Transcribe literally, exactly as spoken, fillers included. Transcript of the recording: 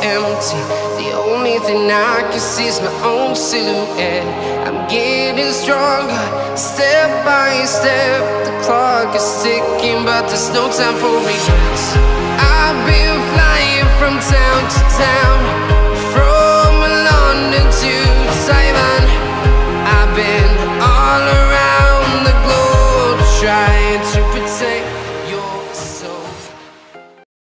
empty. The only thing I can see is my own silhouette. I'm getting stronger, step by step. The clock is ticking, but there's no time for regrets. I've been flying from town to town,